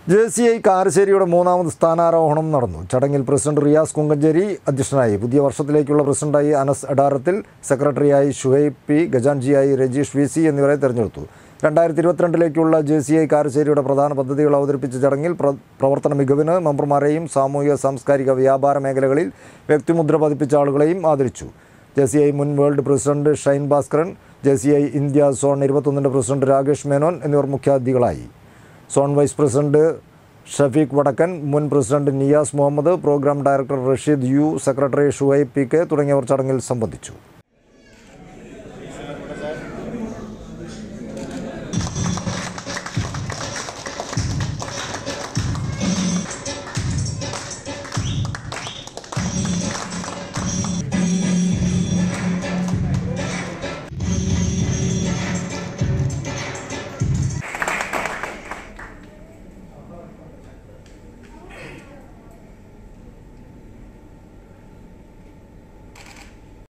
JCI കാരശ്ശേരിയുടെ മൂന്നാമത് സ്ഥാനാരോഹണം നടന്നു. ചടങ്ങിൽ പ്രസിഡന്റ് റിയാസ് കുങ്കഞ്ചേരി അധ്യക്ഷനായി. പുതിയ വർഷത്തിലേക്കുള്ള പ്രസിഡന്റായി അനസ് എടാരത്തിൽ, സെക്രട്ടറിയായി ഷുഹൈബ് പി, ഖജാൻജിയായി രജീഷ് VC എന്നിവരെ തെരഞ്ഞെടുത്തു. 2022ലേക്കുള്ള JCI കാരശ്ശേരിയുടെ പ്രധാന പദ്ധതികൾ അവതരിപ്പിച്ച ചടങ്ങിൽ പ്രവർത്തന മികവിന് മെമ്പർമാരെയും സാമൂഹിക സാംസ്കാരിക വ്യാപാര മേഖലകളിൽ വ്യക്തിമുദ്ര പതിപ്പിച്ച ആളുകളെയും ആദരിച്ചു. JCI മുൻ world president Shine Bhaskaran, JCI India zone 21 president Rakesh Menon എന്നിവർ മുഖ്യാതിഥികളായി. Zone vice president Shafeeq Vadakkan, മുൻ president Niyas Muhammad, programme director Rasheed U, secretary Shuhaib PK തുടങ്ങിയവർ ചടങ്ങിൽ സംബന്ധിച്ചു.